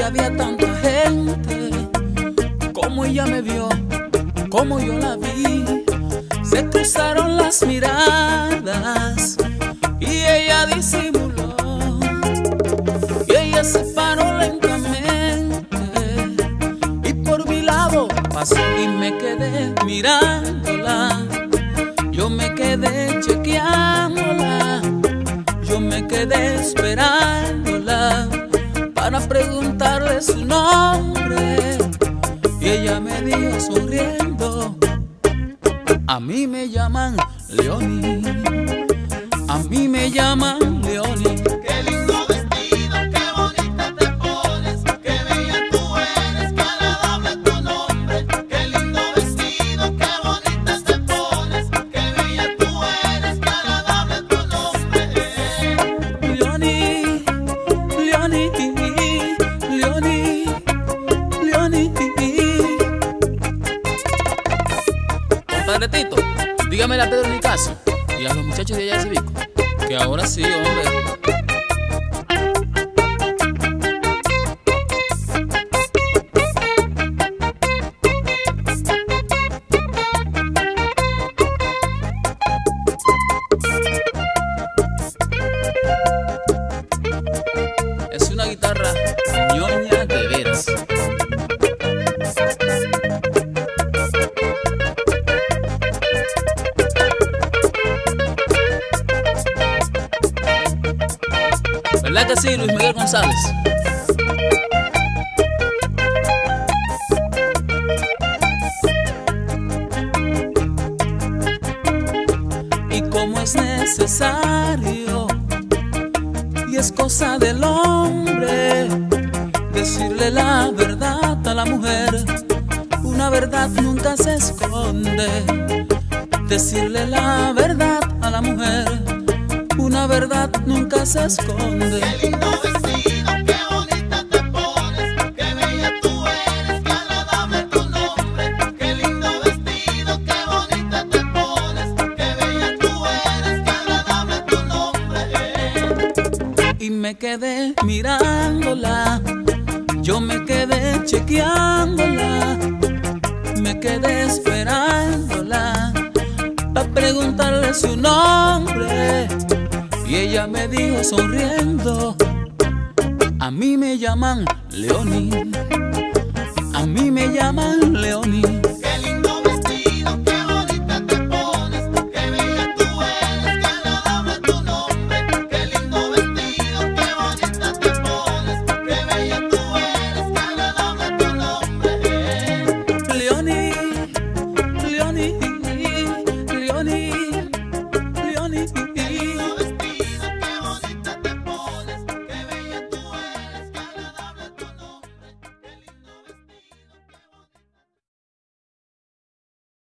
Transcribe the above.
había tanta gente. Como ella me vio, como yo la vi, se cruzaron las miradas y ella disimuló. Y ella se paró lentamente y por mi lado pasó y me quedé mirándola. Yo me quedé chequeándola, yo me quedé esperándola para preguntarle su nombre. Y ella me dijo sonriendo: a mí me llaman Leonie, a mí me llaman Leonie. Qué lindo vestido, qué bonita te pones, qué bella tú eres, qué agradable tu nombre. Qué lindo vestido, qué bonita te pones, qué bella tú eres, qué agradable tu nombre. Leonie, Leonie, Leonie, Leonie. Compadre Tito, dígame a Pedro Nicasio y a los muchachos de allá de Civico que ahora sí, hombre. Es una guitarra ñoña de veras. ¿Verdad que sí, Luis Miguel González? Y como es necesario y es cosa del hombre decirle la verdad a la mujer, una verdad nunca se esconde. Decirle la verdad a la mujer, una verdad nunca se esconde. Qué lindo vestido, qué bonita te pones, qué bella tú eres, qué agradable tu nombre. Qué lindo vestido, qué bonita te pones, qué bella tú eres, qué agradable tu nombre. Y me quedé mirándola, yo me quedé chequeándola, me quedé esperándola para preguntarle su nombre. Y ella me dijo sonriendo: a mí me llaman Leonie, a mí me llaman Leonie.